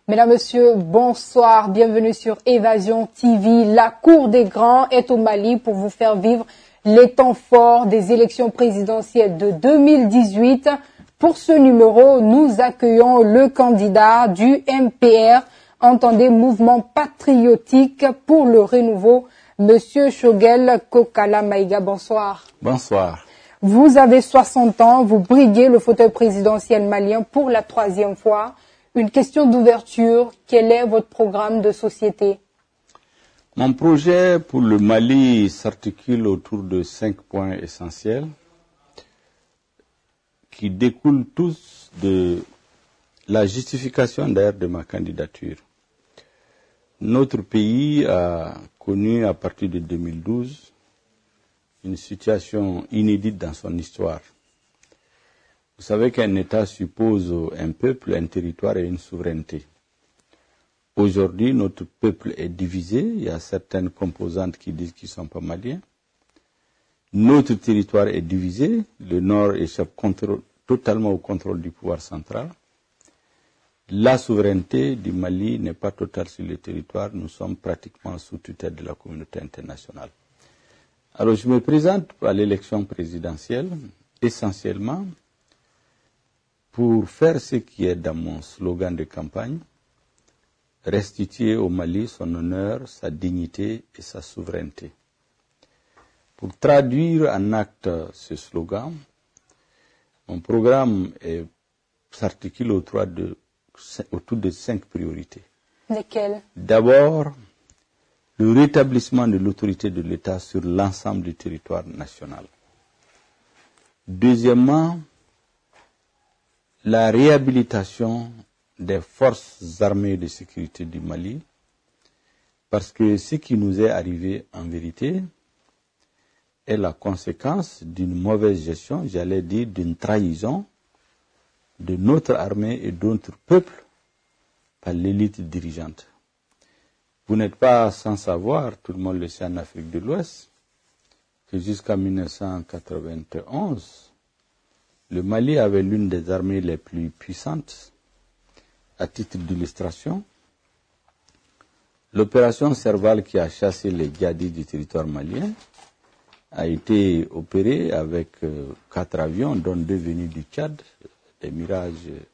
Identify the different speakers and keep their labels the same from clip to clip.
Speaker 1: Mesdames, Messieurs, bonsoir, bienvenue sur Évasion TV. La Cour des Grands est au Mali pour vous faire vivre les temps forts des élections présidentielles de 2018. Pour ce numéro, nous accueillons le candidat du MPR, entendez Mouvement Patriotique pour le Renouveau, Monsieur Choguel Kokala Maïga. Bonsoir.
Speaker 2: Bonsoir.
Speaker 1: Vous avez 60 ans, vous briguez le fauteuil présidentiel malien pour la 3e fois. Une question d'ouverture, quel est votre programme de société?
Speaker 2: Mon projet pour le Mali s'articule autour de 5 points essentiels qui découlent tous de la justification d'ailleurs de ma candidature. Notre pays a connu à partir de 2012 une situation inédite dans son histoire. Vous savez qu'un État suppose un peuple, un territoire et une souveraineté. Aujourd'hui, notre peuple est divisé. Il y a certaines composantes qui disent qu'ils ne sont pas maliens. Notre territoire est divisé. Le Nord échappe totalement au contrôle du pouvoir central. La souveraineté du Mali n'est pas totale sur le territoire. Nous sommes pratiquement sous tutelle de la communauté internationale. Alors, je me présente à l'élection présidentielle essentiellement pour faire ce qui est dans mon slogan de campagne, restituer au Mali son honneur, sa dignité et sa souveraineté. Pour traduire en acte ce slogan, mon programme s'articule autour de 5 priorités.
Speaker 1: Lesquelles?
Speaker 2: D'abord, le rétablissement de l'autorité de l'État sur l'ensemble du territoire national. Deuxièmement, la réhabilitation des forces armées de sécurité du Mali, parce que ce qui nous est arrivé en vérité est la conséquence d'une mauvaise gestion, j'allais dire d'une trahison de notre armée et d'autres peuples par l'élite dirigeante. Vous n'êtes pas sans savoir, tout le monde le sait en Afrique de l'Ouest, que jusqu'en 1991, le Mali avait l'une des armées les plus puissantes. À titre d'illustration, l'opération Serval qui a chassé les djihadistes du territoire malien a été opérée avec 4 avions, dont 2 venus du Tchad, des Mirages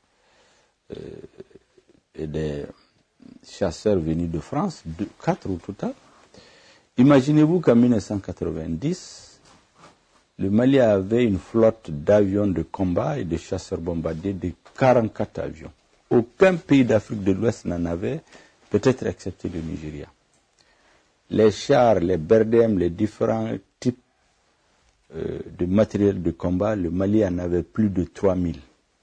Speaker 2: et des chasseurs venus de France, 4 au total. Imaginez-vous qu'en 1990, le Mali avait une flotte d'avions de combat et de chasseurs bombardiers de 44 avions. Aucun pays d'Afrique de l'Ouest n'en avait, peut-être excepté le Nigeria. Les chars, les BRDM, les différents types de matériel de combat, le Mali en avait plus de 3000.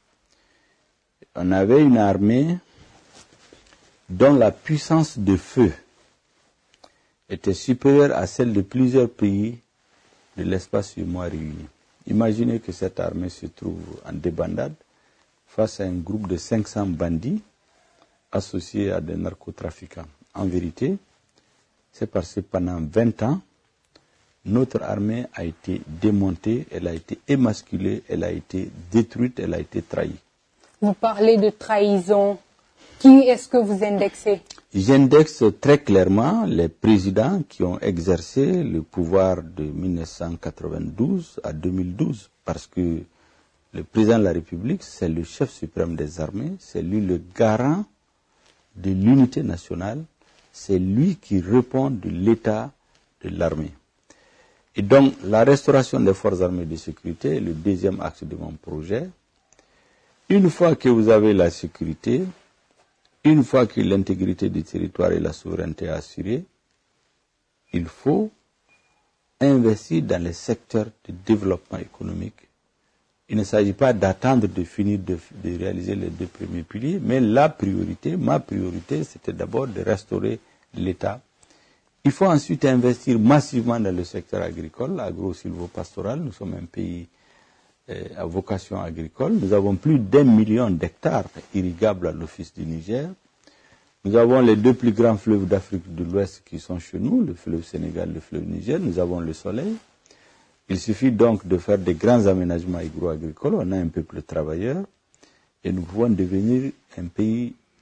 Speaker 2: On avait une armée dont la puissance de feu était supérieure à celle de plusieurs pays de l'espace humain réuni. Imaginez que cette armée se trouve en débandade face à un groupe de 500 bandits associés à des narcotrafiquants. En vérité, c'est parce que pendant 20 ans, notre armée a été démontée, elle a été émasculée, elle a été détruite, elle a été trahie.
Speaker 1: Vous parlez de trahison. Qui est-ce que vous indexez?
Speaker 2: J'indexe très clairement les présidents qui ont exercé le pouvoir de 1992 à 2012, parce que le président de la République, c'est le chef suprême des armées, c'est lui le garant de l'unité nationale, c'est lui qui répond de l'état de l'armée. Et donc, la restauration des forces armées de sécurité est le deuxième axe de mon projet. Une fois que vous avez la sécurité, une fois que l'intégrité du territoire et la souveraineté est assurée, il faut investir dans les secteurs de développement économique. Il ne s'agit pas d'attendre de finir de réaliser les 2 premiers piliers, mais ma priorité, c'était d'abord de restaurer l'État. Il faut ensuite investir massivement dans le secteur agricole, agro-silvopastoral. Nous sommes un pays à vocation agricole. Nous avons plus d'1 million d'hectares irrigables à l'Office du Niger. Nous avons les 2 plus grands fleuves d'Afrique de l'Ouest qui sont chez nous, le fleuve Sénégal, le fleuve Niger. Nous avons le soleil. Il suffit donc de faire des grands aménagements agro-agricoles. On a un peuple travailleur et nous pouvons devenir un pays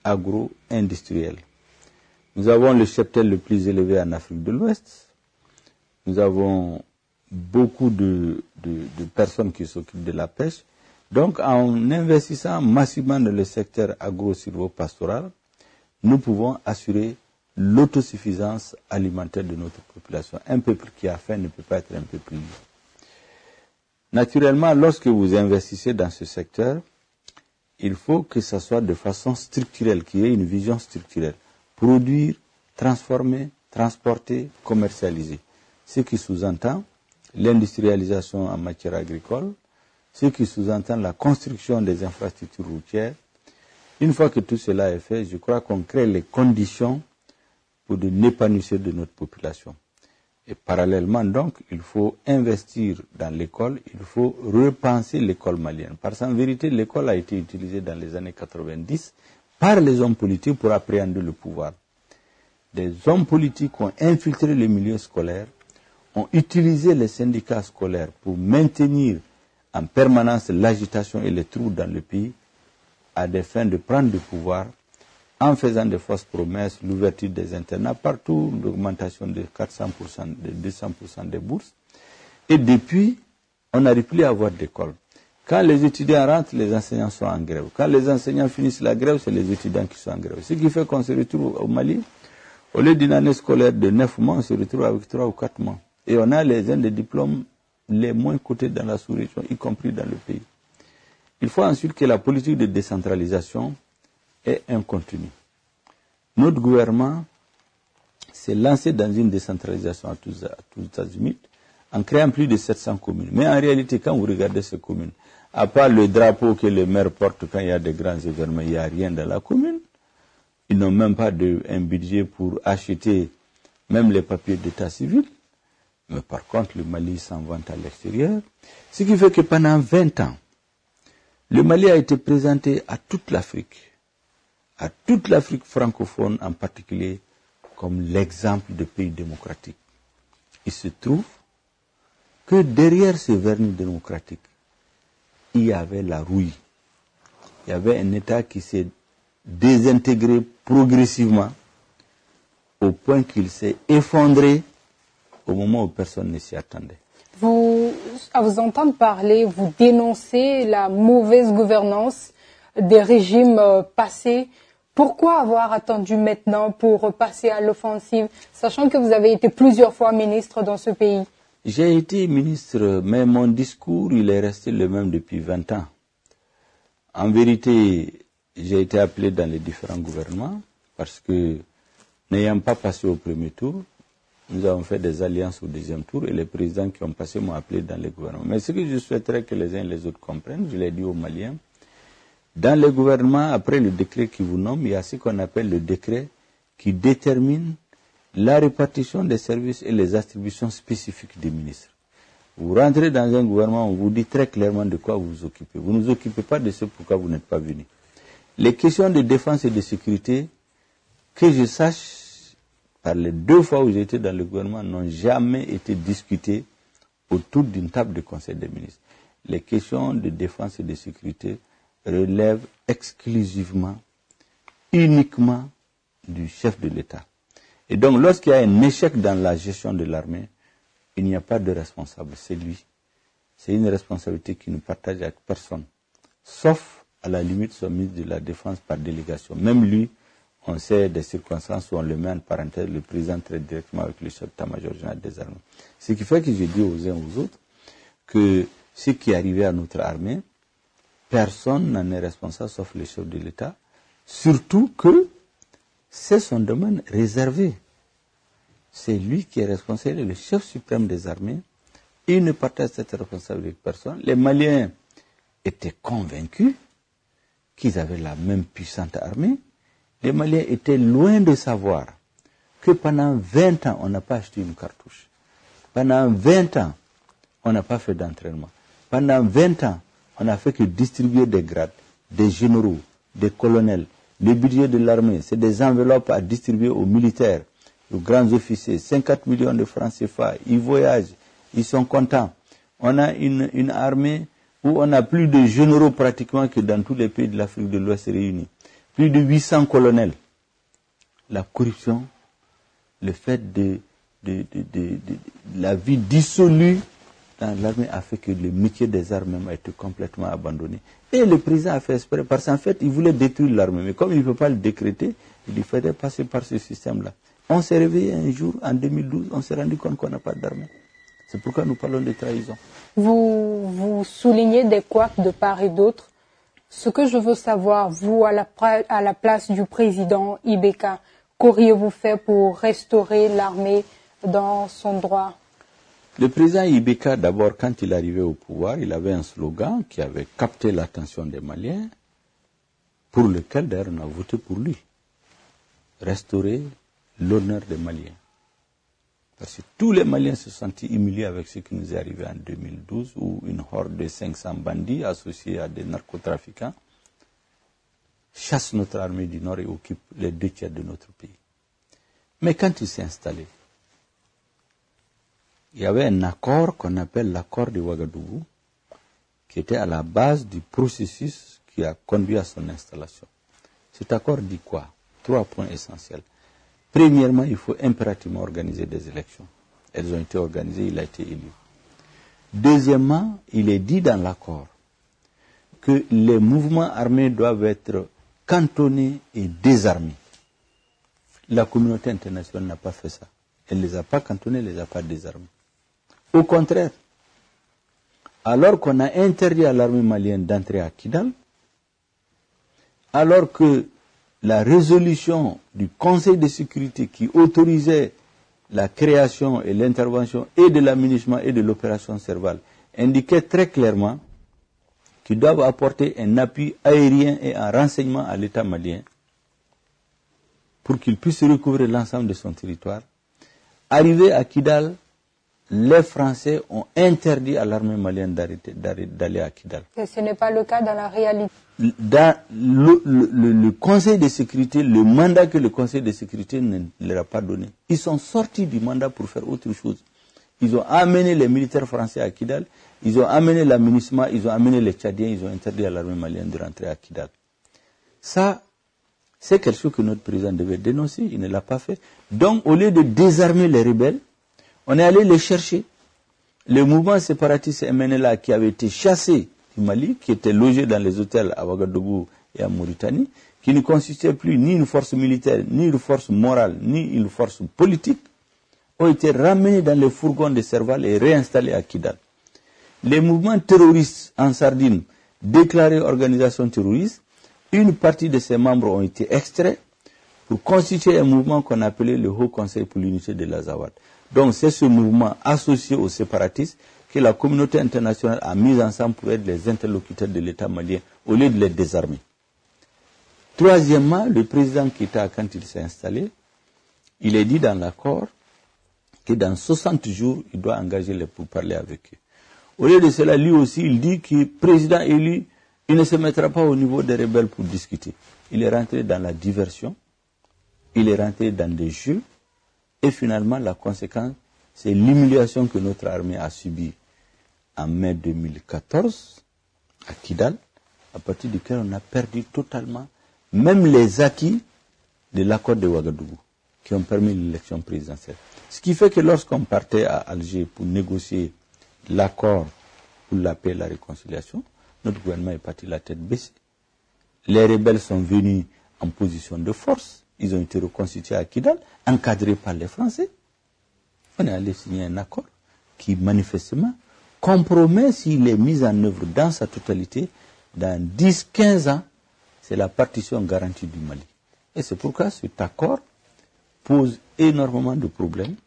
Speaker 2: agro-industriel. Nous avons le cheptel le plus élevé en Afrique de l'Ouest. Nous avons beaucoup de personnes qui s'occupent de la pêche. Donc, en investissant massivement dans le secteur agro-silvopastoral, nous pouvons assurer l'autosuffisance alimentaire de notre population. Un peuple qui a faim ne peut pas être un peuple libre. Naturellement, lorsque vous investissez dans ce secteur, il faut que ça soit de façon structurelle, qu'il y ait une vision structurelle. Produire, transformer, transporter, commercialiser. Ce qui sous-entend l'industrialisation en matière agricole, ce qui sous-entend la construction des infrastructures routières. Une fois que tout cela est fait, je crois qu'on crée les conditions pour de l'épanouissement de notre population. Et parallèlement, donc, il faut investir dans l'école, il faut repenser l'école malienne. Parce qu'en vérité, l'école a été utilisée dans les années 90 par les hommes politiques pour appréhender le pouvoir. Des hommes politiques ont infiltré les milieux scolaires, ont utilisé les syndicats scolaires pour maintenir en permanence l'agitation et les troubles dans le pays à des fins de prendre le pouvoir en faisant de fausses promesses, l'ouverture des internats partout, l'augmentation de 400%, de 200% des bourses. Et depuis, on n'arrive plus à avoir d'école. Quand les étudiants rentrent, les enseignants sont en grève. Quand les enseignants finissent la grève, c'est les étudiants qui sont en grève. Ce qui fait qu'on se retrouve au Mali, au lieu d'une année scolaire de 9 mois, on se retrouve avec 3 ou 4 mois. Et on a les uns des diplômes les moins cotés dans la sous-région, y compris dans le pays. Il faut ensuite que la politique de décentralisation ait un contenu. Notre gouvernement s'est lancé dans une décentralisation à tous azimuts en créant plus de 700 communes. Mais en réalité, quand vous regardez ces communes, à part le drapeau que le maire porte quand il y a des grands événements, il n'y a rien dans la commune. Ils n'ont même pas un budget pour acheter même les papiers d'état civil. Mais par contre, le Mali s'en vante à l'extérieur. Ce qui fait que pendant 20 ans, le Mali a été présenté à toute l'Afrique francophone en particulier, comme l'exemple de pays démocratique. Il se trouve que derrière ce vernis démocratique, il y avait la rouille. Il y avait un État qui s'est désintégré progressivement au point qu'il s'est effondré au moment où personne ne s'y attendait.
Speaker 1: À vous entendre parler, vous dénoncez la mauvaise gouvernance des régimes passés. Pourquoi avoir attendu maintenant pour passer à l'offensive, sachant que vous avez été plusieurs fois ministre dans ce pays?
Speaker 2: J'ai été ministre, mais mon discours, il est resté le même depuis 20 ans. En vérité, j'ai été appelé dans les différents gouvernements parce que, n'ayant pas passé au premier tour, nous avons fait des alliances au deuxième tour et les présidents qui ont passé m'ont appelé dans les gouvernements. Mais ce que je souhaiterais que les uns et les autres comprennent, je l'ai dit aux Maliens, dans les gouvernements, après le décret qui vous nomme, il y a ce qu'on appelle le décret qui détermine la répartition des services et les attributions spécifiques des ministres. Vous rentrez dans un gouvernement, on vous dit très clairement de quoi vous vous occupez. Vous ne vous occupez pas de ce pourquoi vous n'êtes pas venu. Les questions de défense et de sécurité, que je sache, par les 2 fois où j'étais dans le gouvernement, n'ont jamais été discutées autour d'une table de conseil des ministres. Les questions de défense et de sécurité relèvent exclusivement, uniquement du chef de l'État. Et donc, lorsqu'il y a un échec dans la gestion de l'armée, il n'y a pas de responsable, c'est lui. C'est une responsabilité qui ne partage avec personne, sauf à la limite son ministre de la Défense par délégation. Même lui, on sait des circonstances où on le met en parenthèse, le président traite directement avec le chef d'état-major général des armées. Ce qui fait que je dis aux uns aux autres que ce qui est arrivé à notre armée, personne n'en est responsable sauf le chef de l'État, surtout que c'est son domaine réservé. C'est lui qui est responsable, le chef suprême des armées. Il ne partage cette responsabilité avec personne. Les Maliens étaient convaincus qu'ils avaient la même puissante armée. Les Maliens étaient loin de savoir que pendant 20 ans, on n'a pas acheté une cartouche. Pendant 20 ans, on n'a pas fait d'entraînement. Pendant 20 ans, on n'a fait que distribuer des grades, des généraux, des colonels. Le budget de l'armée, c'est des enveloppes à distribuer aux militaires, aux grands officiers. 50 millions de francs CFA, ils voyagent, ils sont contents. On a une armée où on a plus de généraux pratiquement que dans tous les pays de l'Afrique de l'Ouest réunis. plus de 800 colonels. La corruption, le fait de la vie dissolue dans l'armée a fait que le métier des armes même a été complètement abandonné. Et le président a fait exprès, parce qu'en fait, il voulait détruire l'armée. Mais comme il ne peut pas le décréter, il lui fallait passer par ce système-là. On s'est réveillé un jour, en 2012, on s'est rendu compte qu'on n'a pas d'armée. C'est pourquoi nous parlons de trahison.
Speaker 1: Vous soulignez des couacs de part et d'autre. Ce que je veux savoir, vous, à la place du président Ibeka, qu'auriez-vous fait pour restaurer l'armée dans son droit?
Speaker 2: Le président Ibeka, d'abord, quand il arrivait au pouvoir, il avait un slogan qui avait capté l'attention des Maliens, pour lequel d'ailleurs on a voté pour lui. Restaurer l'honneur des Maliens. Parce que tous les Maliens se sont sentis humiliés avec ce qui nous est arrivé en 2012, où une horde de 500 bandits associés à des narcotrafiquants chasse notre armée du Nord et occupe les 2 tiers de notre pays. Mais quand il s'est installé, il y avait un accord qu'on appelle l'accord de Ouagadougou, qui était à la base du processus qui a conduit à son installation. Cet accord dit quoi? 3 points essentiels. Premièrement, il faut impérativement organiser des élections. Elles ont été organisées, il a été élu. Deuxièmement, il est dit dans l'accord que les mouvements armés doivent être cantonnés et désarmés. La communauté internationale n'a pas fait ça. Elle ne les a pas cantonnés, elle ne les a pas désarmés. Au contraire, alors qu'on a interdit à l'armée malienne d'entrer à Kidal, alors que la résolution du Conseil de sécurité qui autorisait la création et l'intervention et de l'aménagement et de l'opération Serval indiquait très clairement qu'ils doivent apporter un appui aérien et un renseignement à l'État malien pour qu'il puisse recouvrir l'ensemble de son territoire. Arrivé à Kidal, les Français ont interdit à l'armée malienne d'aller à Kidal.
Speaker 1: Et ce n'est pas le cas dans la réalité.
Speaker 2: Dans le Conseil de sécurité, le mandat que le Conseil de sécurité ne leur a pas donné. Ils sont sortis du mandat pour faire autre chose. Ils ont amené les militaires français à Kidal, ils ont amené l'aménagement, ils ont amené les Tchadiens, ils ont interdit à l'armée malienne de rentrer à Kidal. Ça, c'est quelque chose que notre président devait dénoncer, il ne l'a pas fait. Donc, au lieu de désarmer les rebelles, on est allé les chercher. Le mouvement séparatiste MNLA qui avait été chassé du Mali, qui était logé dans les hôtels à Ouagadougou et à Mauritanie, qui ne constituait plus ni une force militaire, ni une force morale, ni une force politique, ont été ramenés dans les fourgons de Serval et réinstallés à Kidal. Les mouvements terroristes en Sardine, déclarés organisations terroristes, une partie de ses membres ont été extraits pour constituer un mouvement qu'on appelait le Haut Conseil pour l'unité de l'Azawad. Donc c'est ce mouvement associé aux séparatistes que la communauté internationale a mis ensemble pour être les interlocuteurs de l'État malien au lieu de les désarmer. Troisièmement, le président Keïta, quand il s'est installé, il est dit dans l'accord que dans 60 jours, il doit engager les pourparlers avec eux. Au lieu de cela, lui aussi, il dit que président élu, il ne se mettra pas au niveau des rebelles pour discuter. Il est rentré dans la diversion, il est rentré dans des jeux, et finalement, la conséquence, c'est l'humiliation que notre armée a subie en mai 2014 à Kidal, à partir duquel on a perdu totalement même les acquis de l'accord de Ouagadougou, qui ont permis l'élection présidentielle. Ce qui fait que lorsqu'on partait à Alger pour négocier l'accord pour la paix et la réconciliation, notre gouvernement est parti la tête baissée. Les rebelles sont venus en position de force, ils ont été reconstitués à Kidal, encadrés par les Français. On est allé signer un accord qui, manifestement, compromet s'il est mis en œuvre dans sa totalité, dans 10-15 ans, c'est la partition garantie du Mali. Et c'est pourquoi cet accord pose énormément de problèmes.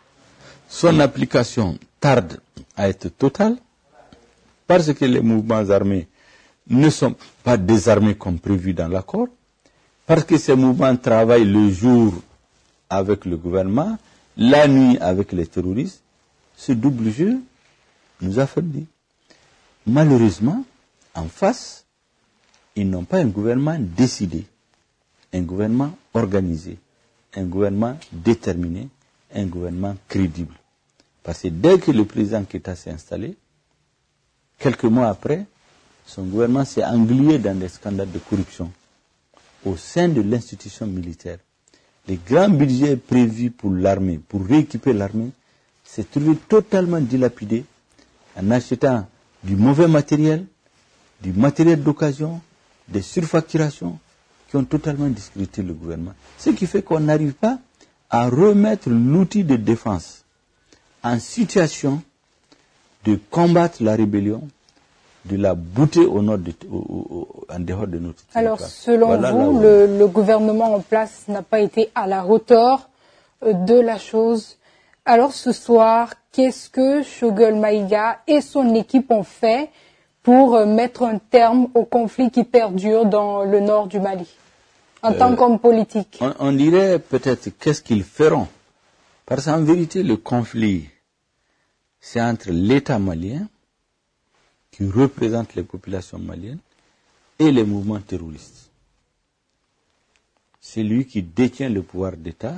Speaker 2: Son application tarde à être totale, parce que les mouvements armés ne sont pas désarmés comme prévu dans l'accord, parce que ces mouvements travaillent le jour avec le gouvernement, la nuit avec les terroristes. Ce double jeu nous affaiblit. Malheureusement, en face, ils n'ont pas un gouvernement décidé, un gouvernement organisé, un gouvernement déterminé, un gouvernement crédible. Parce que dès que le président Keïta s'est installé, quelques mois après, son gouvernement s'est englué dans des scandales de corruption, au sein de l'institution militaire, les grands budgets prévus pour l'armée, pour rééquiper l'armée, s'est trouvé totalement dilapidé en achetant du mauvais matériel, du matériel d'occasion, des surfacturations qui ont totalement discrédité le gouvernement. Ce qui fait qu'on n'arrive pas à remettre l'outil de défense en situation de combattre la rébellion, de la bouter en dehors de notre territoire.
Speaker 1: Alors, selon vous, le gouvernement en place n'a pas été à la hauteur de la chose. Alors, ce soir, qu'est-ce que Choguel Maïga et son équipe ont fait pour mettre un terme au conflit qui perdure dans le nord du Mali, en tant qu'homme politique?
Speaker 2: On dirait peut-être qu'est-ce qu'ils feront. Parce qu'en vérité, le conflit, c'est entre l'État malien, qui représente les populations maliennes, et les mouvements terroristes. C'est lui qui détient le pouvoir d'État,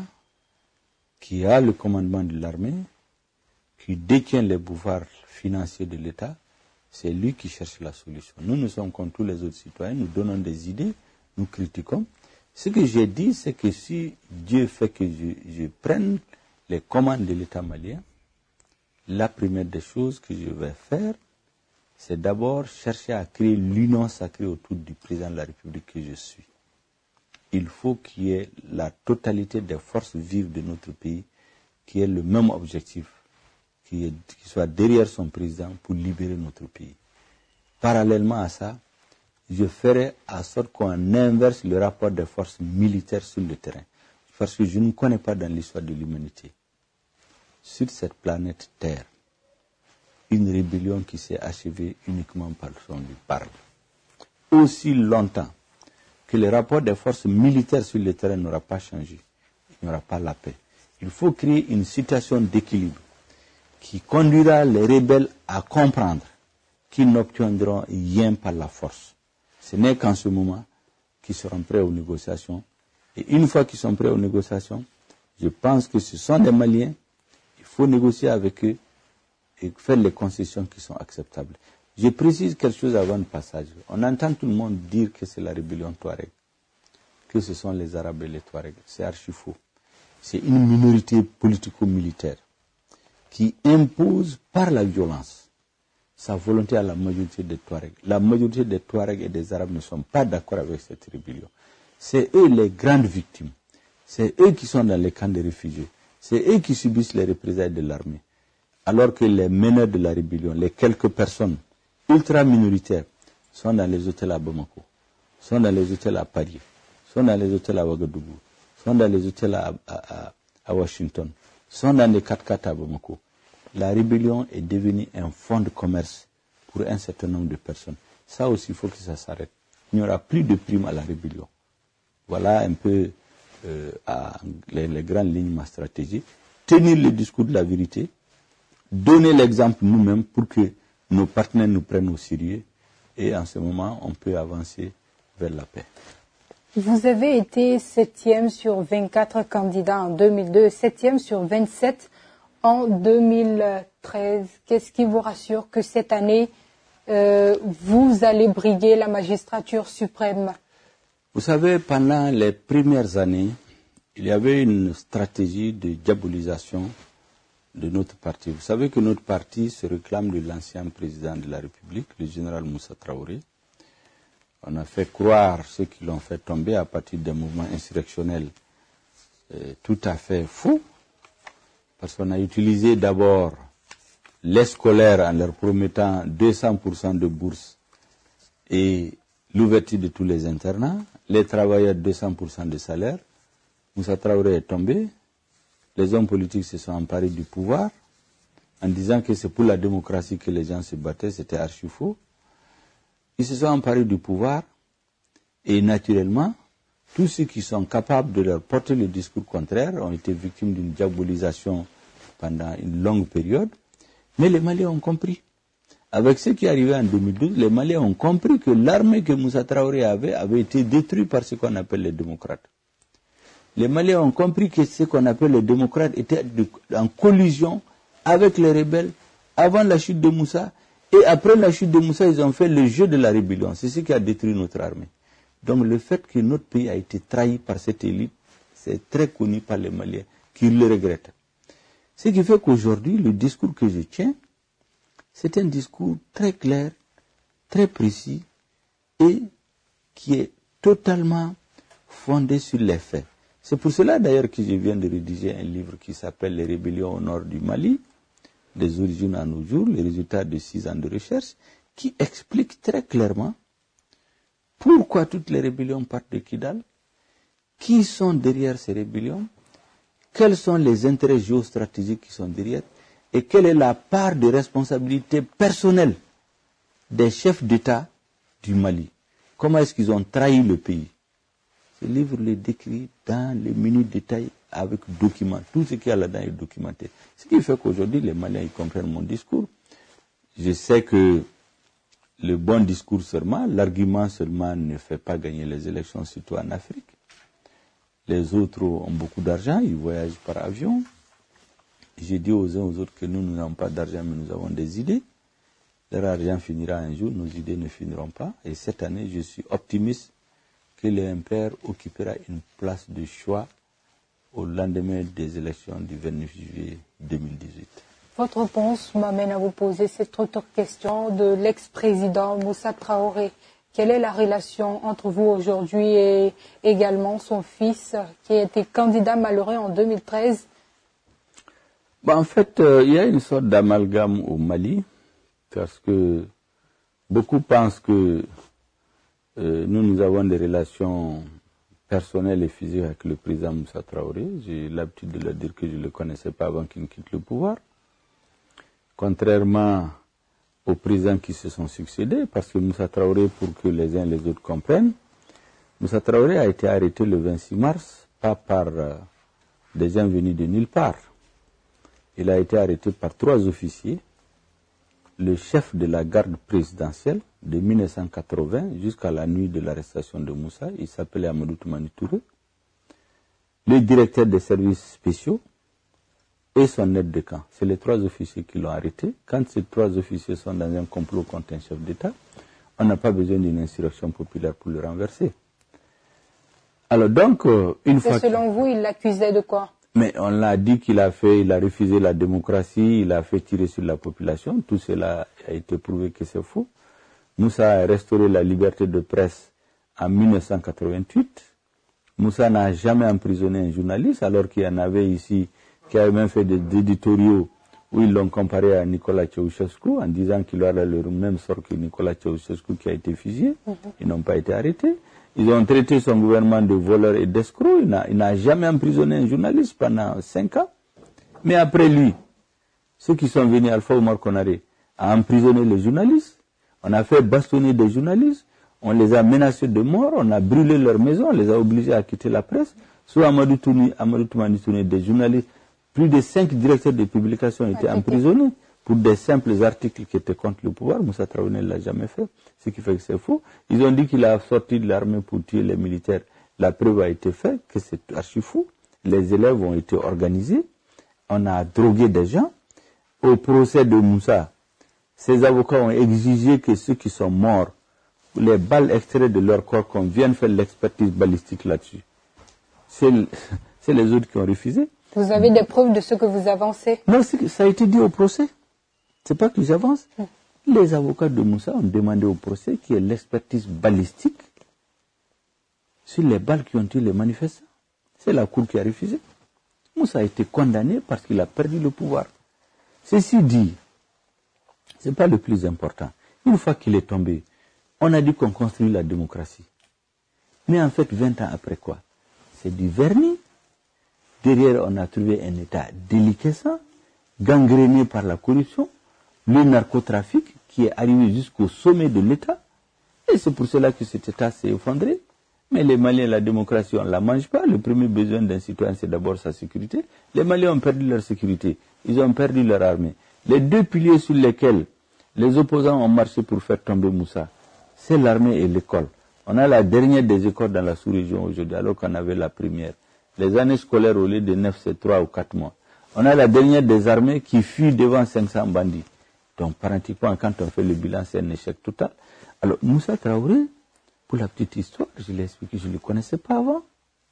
Speaker 2: qui a le commandement de l'armée, qui détient les pouvoirs financiers de l'État. C'est lui qui cherche la solution. Nous sommes comme tous les autres citoyens, nous donnons des idées, nous critiquons. Ce que j'ai dit, c'est que si Dieu fait que je prenne les commandes de l'État malien, la première des choses que je vais faire, c'est d'abord chercher à créer l'union sacrée autour du président de la République que je suis. Il faut qu'il y ait la totalité des forces vives de notre pays qui ait le même objectif, qui soit derrière son président pour libérer notre pays. Parallèlement à ça, je ferai en sorte qu'on inverse le rapport des forces militaires sur le terrain. Parce que je ne connais pas dans l'histoire de l'humanité, sur cette planète Terre, une rébellion qui s'est achevée uniquement par son parle. Aussi longtemps que le rapport des forces militaires sur le terrain n'aura pas changé, il n'y aura pas la paix. Il faut créer une situation d'équilibre qui conduira les rebelles à comprendre qu'ils n'obtiendront rien par la force. Ce n'est qu'en ce moment qu'ils seront prêts aux négociations. Et une fois qu'ils sont prêts aux négociations, je pense que ce sont des Maliens, il faut négocier avec eux et faire les concessions qui sont acceptables. Je précise quelque chose avant le passage. On entend tout le monde dire que c'est la rébellion Touareg, que ce sont les Arabes et les Touaregs. C'est archi faux. C'est une minorité politico-militaire qui impose par la violence sa volonté à la majorité des Touaregs. La majorité des Touaregs et des Arabes ne sont pas d'accord avec cette rébellion. C'est eux les grandes victimes. C'est eux qui sont dans les camps de réfugiés. C'est eux qui subissent les représailles de l'armée. Alors que les meneurs de la rébellion, les quelques personnes ultra minoritaires, sont dans les hôtels à Bamako, sont dans les hôtels à Paris, sont dans les hôtels à Ouagadougou, sont dans les hôtels à Washington, sont dans les 4x4 à Bamako. La rébellion est devenue un fonds de commerce pour un certain nombre de personnes. Ça aussi, il faut que ça s'arrête. Il n'y aura plus de primes à la rébellion. Voilà un peu les grandes lignes de ma stratégie. Tenir le discours de la vérité, donner l'exemple nous-mêmes pour que nos partenaires nous prennent au sérieux et en ce moment, on peut avancer vers la paix.
Speaker 1: Vous avez été 7e sur 24 candidats en 2002, 7e sur 27 en 2013. Qu'est-ce qui vous rassure que cette année, vous allez briguer la magistrature suprême?
Speaker 2: Vous savez, pendant les premières années, il y avait une stratégie de diabolisation de notre parti. Vous savez que notre parti se réclame de l'ancien président de la République, le général Moussa Traoré. On a fait croire ceux qui l'ont fait tomber à partir d'un mouvement insurrectionnel tout à fait fou, parce qu'on a utilisé d'abord les scolaires en leur promettant 200% de bourse et l'ouverture de tous les internats, les travailleurs 200% de salaire. Moussa Traoré est tombé. Les hommes politiques se sont emparés du pouvoir en disant que c'est pour la démocratie que les gens se battaient, c'était archi faux. Ils se sont emparés du pouvoir et naturellement, tous ceux qui sont capables de leur porter le discours contraire ont été victimes d'une diabolisation pendant une longue période. Mais les Maliens ont compris. Avec ce qui est arrivé en 2012, les Maliens ont compris que l'armée que Moussa Traoré avait été détruite par ce qu'on appelle les démocrates. Les Maliens ont compris que ce qu'on appelle les démocrates étaient en collision avec les rebelles avant la chute de Moussa. Et après la chute de Moussa, ils ont fait le jeu de la rébellion. C'est ce qui a détruit notre armée. Donc le fait que notre pays a été trahi par cette élite, c'est très connu par les Maliens, qui le regrettent. Ce qui fait qu'aujourd'hui, le discours que je tiens, c'est un discours très clair, très précis, et qui est totalement fondé sur les faits. C'est pour cela d'ailleurs que je viens de rédiger un livre qui s'appelle « Les rébellions au nord du Mali », des origines à nos jours, les résultats de 6 ans de recherche, qui explique très clairement pourquoi toutes les rébellions partent de Kidal, qui sont derrière ces rébellions, quels sont les intérêts géostratégiques qui sont derrière, et quelle est la part de responsabilité personnelle des chefs d'État du Mali. Comment est-ce qu'ils ont trahi le pays? Ce livre le décrit dans les minus détails avec documents. Tout ce qu'il y a là-dedans est documenté. Ce qui fait qu'aujourd'hui, les Maliens ils comprennent mon discours. Je sais que le bon discours seulement, l'argument seulement ne fait pas gagner les élections, surtout en Afrique. Les autres ont beaucoup d'argent, ils voyagent par avion. J'ai dit aux uns aux autres que nous n'avons pas d'argent, mais nous avons des idées. Leur argent finira un jour, nos idées ne finiront pas. Et cette année, je suis optimiste que le MPR occupera une place de choix au lendemain des élections du 29 juillet 2018.
Speaker 1: Votre réponse m'amène à vous poser cette autre question de l'ex-président Moussa Traoré. Quelle est la relation entre vous aujourd'hui et également son fils qui a été candidat malheureux en 2013?
Speaker 2: En fait, il y a une sorte d'amalgame au Mali parce que beaucoup pensent que nous avons des relations personnelles et physiques avec le président Moussa Traoré. J'ai l'habitude de leur dire que je ne le connaissais pas avant qu'il ne quitte le pouvoir. Contrairement aux présidents qui se sont succédés, parce que Moussa Traoré, pour que les uns et les autres comprennent, Moussa Traoré a été arrêté le 26 mars, pas par des gens venus de nulle part. Il a été arrêté par 3 officiers, le chef de la garde présidentielle de 1980 jusqu'à la nuit de l'arrestation de Moussa, il s'appelait Amadou Toumani Touré, le directeur des services spéciaux et son aide de camp. C'est les 3 officiers qui l'ont arrêté. Quand ces 3 officiers sont dans un complot contre un chef d'État, on n'a pas besoin d'une insurrection populaire pour le renverser. Alors donc, une fois...
Speaker 1: Selon vous, il l'accusait de quoi?
Speaker 2: Mais on l'a dit qu'il a refusé la démocratie, il a fait tirer sur la population. Tout cela a été prouvé que c'est faux. Moussa a restauré la liberté de presse en 1988. Moussa n'a jamais emprisonné un journaliste, alors qu'il y en avait ici qui avaient même fait des éditoriaux où ils l'ont comparé à Nicolas Ceausescu en disant qu'il aurait le même sort que Nicolas Ceausescu qui a été fusillé. Ils n'ont pas été arrêtés. Ils ont traité son gouvernement de voleur et d'escroc. Il n'a jamais emprisonné un journaliste pendant 5 ans. Mais après lui, ceux qui sont venus, Alpha Oumar Konaré, a emprisonné les journalistes. On a fait bastonner des journalistes. On les a menacés de mort. On a brûlé leurs maisons. On les a obligés à quitter la presse. Sous Amadou Toumani Touré, des journalistes, plus de 5 directeurs de publication étaient emprisonnés pour des simples articles qui étaient contre le pouvoir. Moussa Traoré ne l'a jamais fait, ce qui fait que c'est faux. Ils ont dit qu'il a sorti de l'armée pour tuer les militaires. La preuve a été faite que c'est archi fou. Les élèves ont été organisés. On a drogué des gens. Au procès de Moussa, ses avocats ont exigé que ceux qui sont morts, les balles extraites de leur corps, qu'on vienne faire l'expertise balistique là-dessus. C'est les autres qui ont refusé.
Speaker 1: Vous avez des preuves de ce que vous avancez?
Speaker 2: Non, ça a été dit au procès. C'est pas que j'avance. Les avocats de Moussa ont demandé au procès qu'il y ait l'expertise balistique sur les balles qui ont tué les manifestants. C'est la cour qui a refusé. Moussa a été condamné parce qu'il a perdu le pouvoir. Ceci dit, ce n'est pas le plus important. Une fois qu'il est tombé, on a dit qu'on construit la démocratie. Mais en fait, 20 ans après quoi? C'est du vernis. Derrière, on a trouvé un État déliquescent, gangréné par la corruption, le narcotrafic qui est arrivé jusqu'au sommet de l'État. Et c'est pour cela que cet État s'est effondré. Mais les Maliens, la démocratie, on ne la mange pas. Le premier besoin d'un citoyen, c'est d'abord sa sécurité. Les Maliens ont perdu leur sécurité. Ils ont perdu leur armée. Les 2 piliers sur lesquels les opposants ont marché pour faire tomber Moussa, c'est l'armée et l'école. On a la dernière des écoles dans la sous-région aujourd'hui, alors qu'on avait la première. Les années scolaires, au lieu de 9, c'est 3 ou 4 mois. On a la dernière des armées qui fuit devant 500 bandits. Donc, pratiquement, quand on fait le bilan, c'est un échec total. Alors, Moussa Traoré Pour la petite histoire, je l'ai expliqué, je ne le connaissais pas avant.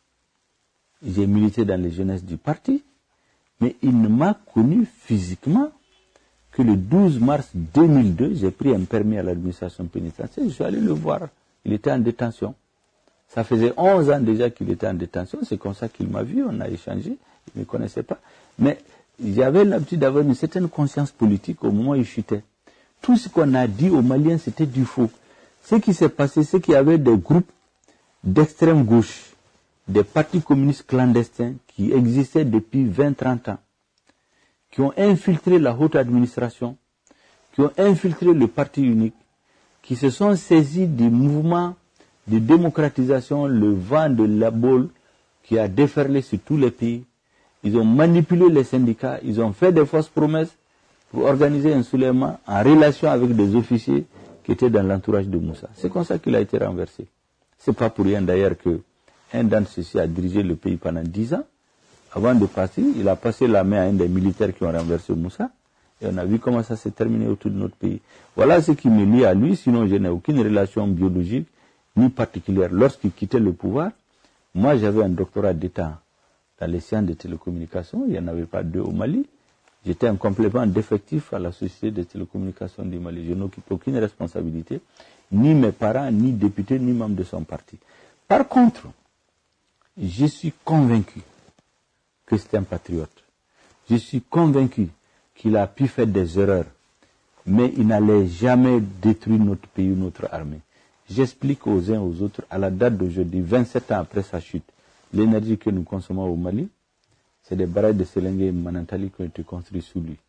Speaker 2: J'ai milité dans les jeunesses du parti, mais il ne m'a connu physiquement que le 12 mars 2002, j'ai pris un permis à l'administration pénitentiaire, je suis allé le voir, il était en détention. Ça faisait 11 ans déjà qu'il était en détention, c'est comme ça qu'il m'a vu, on a échangé, il ne me connaissait pas. Mais j'avais l'habitude d'avoir une certaine conscience politique au moment où il chutait. Tout ce qu'on a dit aux Maliens, c'était du faux. Ce qui s'est passé, c'est qu'il y avait des groupes d'extrême gauche, des partis communistes clandestins qui existaient depuis 20-30 ans, qui ont infiltré la haute administration, qui ont infiltré le parti unique, qui se sont saisis du mouvement de démocratisation, le vent de la boule qui a déferlé sur tous les pays. Ils ont manipulé les syndicats, ils ont fait des fausses promesses pour organiser un soulèvement en relation avec des officiers qui étaient dans l'entourage de Moussa. C'est comme ça qu'il a été renversé. C'est pas pour rien d'ailleurs que un d'entre ceux-ci a dirigé le pays pendant 10 ans. Avant de partir, il a passé la main à un des militaires qui ont renversé Moussa. Et on a vu comment ça s'est terminé autour de notre pays. Voilà ce qui me lie à lui, sinon je n'ai aucune relation biologique ni particulière. Lorsqu'il quittait le pouvoir, moi j'avais un doctorat d'État dans les sciences des télécommunications, il n'y en avait pas deux au Mali. J'étais un complément d'effectif à la Société des télécommunications du Mali. Je n'occupe aucune responsabilité, ni mes parents, ni députés, ni membres de son parti. Par contre, je suis convaincu que c'est un patriote. Je suis convaincu qu'il a pu faire des erreurs, mais il n'allait jamais détruire notre pays ou notre armée. J'explique aux uns aux autres, à la date d'aujourd'hui, 27 ans après sa chute, l'énergie que nous consommons au Mali, c'est des barrages de Sélengue et Manantali qui ont été construits sous lui.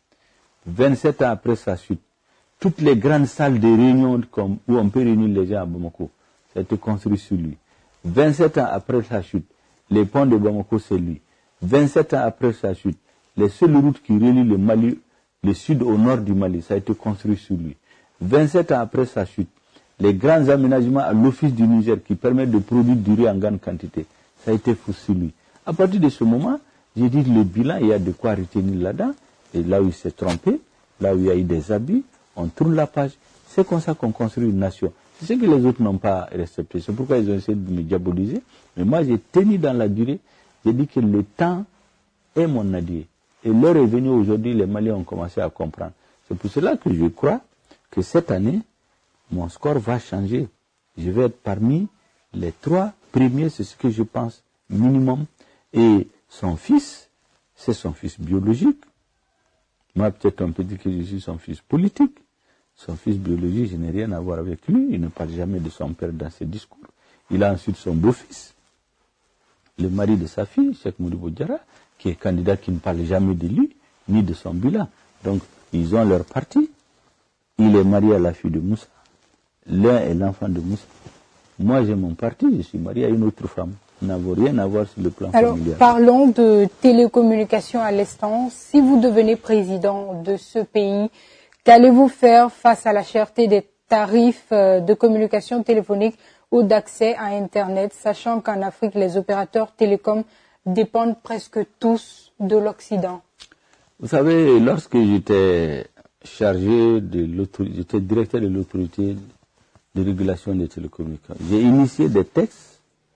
Speaker 2: 27 ans après sa chute, toutes les grandes salles de réunion où on peut réunir les gens à Bamako, ça a été construit sous lui. 27 ans après sa chute, les ponts de Bamako, c'est lui. 27 ans après sa chute, les seules routes qui relient le Mali, le sud au nord du Mali, ça a été construit sous lui. 27 ans après sa chute, les grands aménagements à l'office du Niger qui permettent de produire du riz en grande quantité, ça a été fait sous lui. À partir de ce moment, j'ai dit le bilan, il y a de quoi retenir là-dedans. Et là où il s'est trompé, là où il y a eu des abus, on tourne la page. C'est comme ça qu'on construit une nation. C'est ce que les autres n'ont pas respecté. C'est pourquoi ils ont essayé de me diaboliser. Mais moi, j'ai tenu dans la durée. J'ai dit que le temps est mon allié. Et l'heure est venue aujourd'hui, les Maliens ont commencé à comprendre. C'est pour cela que je crois que cette année, mon score va changer. Je vais être parmi les 3 premiers, c'est ce que je pense, minimum. Et son fils, c'est son fils biologique. Moi, peut-être on peut dire que je suis son fils politique. Son fils biologique, je n'ai rien à voir avec lui. Il ne parle jamais de son père dans ses discours. Il a ensuite son beau-fils, le mari de sa fille, Cheikh Modibo Diarra, qui est candidat qui ne parle jamais de lui, ni de son bilan. Donc, ils ont leur parti. Il est marié à la fille de Moussa. L'un est l'enfant de Moussa. Moi, j'ai mon parti, je suis marié à une autre femme. Nous n'avons rien à voir sur le plan familial.
Speaker 1: Parlons de télécommunications à l'instant. Si vous devenez président de ce pays, qu'allez-vous faire face à la cherté des tarifs de communication téléphonique ou d'accès à Internet, sachant qu'en Afrique, les opérateurs télécoms dépendent presque tous de l'Occident?
Speaker 2: Vous savez, lorsque j'étais chargé j'étais directeur de l'autorité de régulation des télécommunications, j'ai initié des textes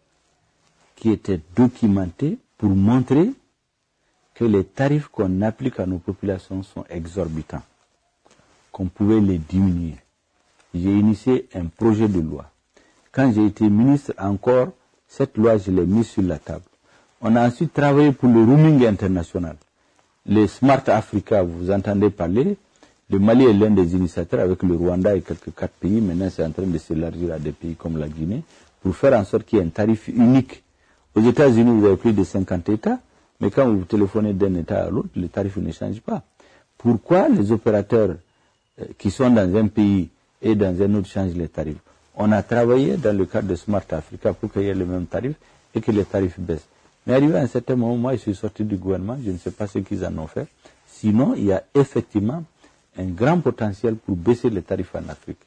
Speaker 2: qui étaient documentés pour montrer que les tarifs qu'on applique à nos populations sont exorbitants, qu'on pouvait les diminuer. J'ai initié un projet de loi. Quand j'ai été ministre encore, cette loi, je l'ai mise sur la table. On a ensuite travaillé pour le roaming international. Les Smart Africa, vous entendez parler. Le Mali est l'un des initiateurs avec le Rwanda et quelques 4 pays. Maintenant, c'est en train de s'élargir à des pays comme la Guinée pour faire en sorte qu'il y ait un tarif unique. Aux États-Unis, vous avez plus de 50 États, mais quand vous téléphonez d'un État à l'autre, les tarifs ne changent pas. Pourquoi les opérateurs qui sont dans un pays et dans un autre changent les tarifs? On a travaillé dans le cadre de Smart Africa pour qu'il y ait le même tarif et que les tarifs baissent. Mais arrivé à un certain moment, moi, je suis sorti du gouvernement, je ne sais pas ce qu'ils en ont fait. Sinon, il y a effectivement un grand potentiel pour baisser les tarifs en Afrique.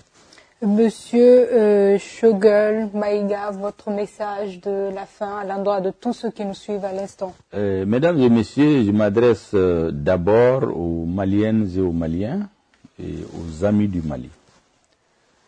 Speaker 1: Monsieur Choguel Maïga, votre message de la fin à l'endroit de tous ceux qui nous suivent à l'instant.
Speaker 2: Mesdames et messieurs, je m'adresse d'abord aux Maliennes et aux Maliens et aux amis du Mali.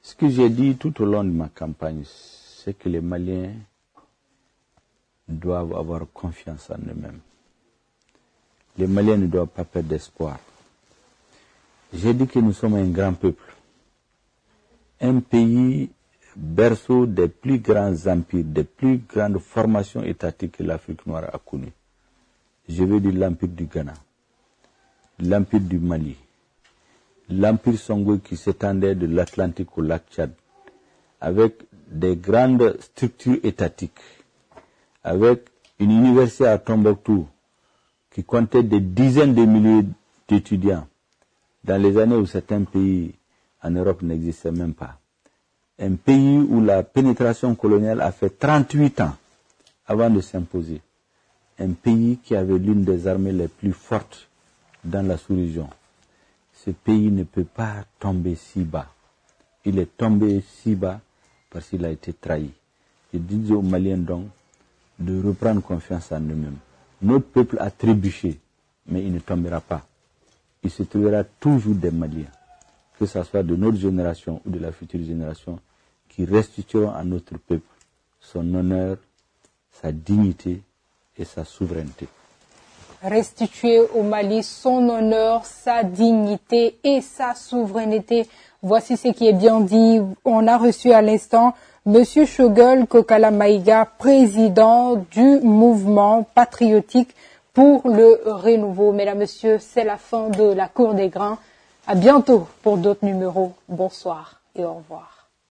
Speaker 2: Ce que j'ai dit tout au long de ma campagne, c'est que les Maliens doivent avoir confiance en eux-mêmes. Les Maliens ne doivent pas perdre d'espoir. J'ai dit que nous sommes un grand peuple, un pays berceau des plus grands empires, des plus grandes formations étatiques que l'Afrique noire a connues. Je veux dire l'empire du Ghana, l'empire du Mali, l'empire Songhai qui s'étendait de l'Atlantique au lac Tchad, avec des grandes structures étatiques, avec une université à Tombouctou qui comptait des dizaines de milliers d'étudiants, dans les années où certains pays en Europe n'existaient même pas. Un pays où la pénétration coloniale a fait 38 ans avant de s'imposer. Un pays qui avait l'une des armées les plus fortes dans la sous-région. Ce pays ne peut pas tomber si bas. Il est tombé si bas parce qu'il a été trahi. Je dis aux Maliens donc de reprendre confiance en eux-mêmes. Notre peuple a trébuché, mais il ne tombera pas. Il se trouvera toujours des Maliens, que ce soit de notre génération ou de la future génération, qui restitueront à notre peuple son honneur, sa dignité et sa souveraineté.
Speaker 1: Restituer au Mali son honneur, sa dignité et sa souveraineté. Voici ce qui est bien dit. On a reçu à l'instant Monsieur Choguel Kokala Maïga, président du mouvement patriotique pour le renouveau. Mesdames, Messieurs, c'est la fin de la Cour des Grands. À bientôt pour d'autres numéros. Bonsoir et au revoir.